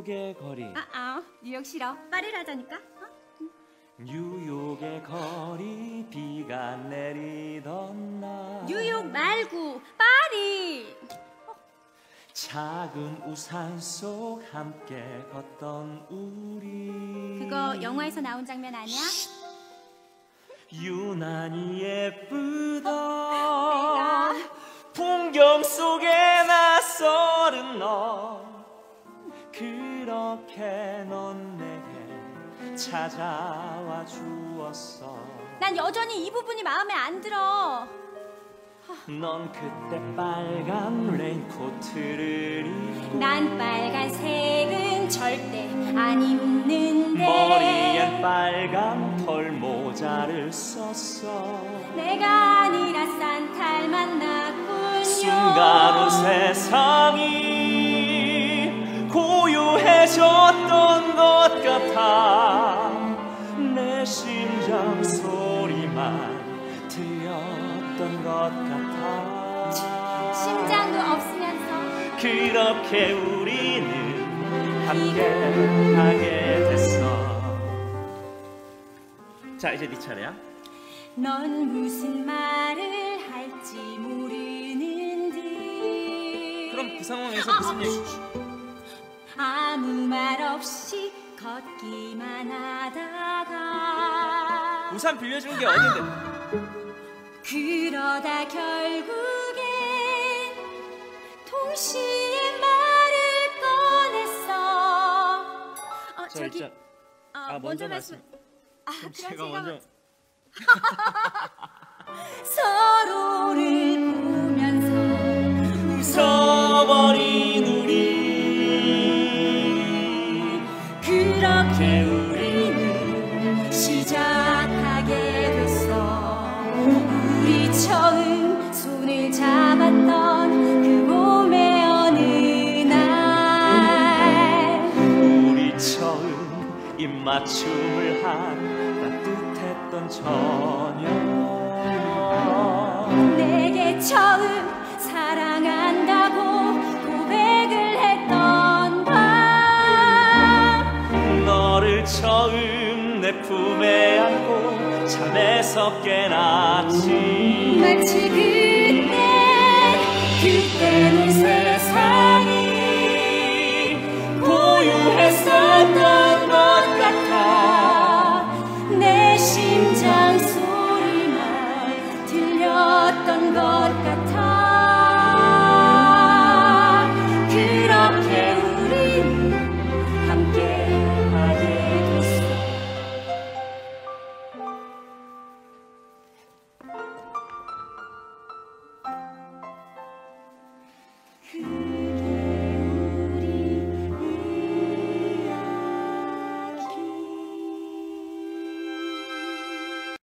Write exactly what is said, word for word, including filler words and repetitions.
뉴욕의 거리. 아, 아, 뉴욕 싫어. 파리를 하자니까. 어? 뉴욕의 거리 비가 내리던 날. 뉴욕 말고 파리. 어. 작은 우산 속 함께 걷던 우리. 그거 영화에서 나온 장면 아니야? 유난히 예쁘던 어, 내가. 풍경 속에 낯설은 너. 그렇게 넌 내게 찾아와 주었어. 난 여전히 이 부분이 마음에 안 들어. 넌 그때 빨간 레인코트를 입고 난 빨간색은 절대 안 입는데 머리엔 빨간 털모자를 썼어. 내가 아니라 산타를 만났군요. 순간 온 세상이 고요해졌던 것 같아. 내 심장 소리만 들렸던 것 같아. 심장도 없으면서 그렇게 우리는 함께 하게 됐어. 자, 이제 네 차례야. 넌 무슨 말을 할지 모르는 듯. 그럼 그 상황에서 무슨 얘기? 아무 말 없이 걷기만 하다가 우산 빌려준 게 어딘데? 그러다 결국엔 동시에 말을 꺼냈어. 어, 저 저기 일단 어, 아, 먼저 먼저 말씀. 아, 그럼 그럼 제가 제가 먼저 서로를 보면서 웃어버린 우리. 그렇게 우리는 시작하게 됐어. 우리 처음 손을 잡았던 그 봄의 어느 날. 우리 처음 입맞춤을 한 따뜻했던 저녁. 내게 처음 사랑한다고 고백을 했던 밤. 너를 처음 내 품에 안고 잠에서 깨났지. 마치 그때 그때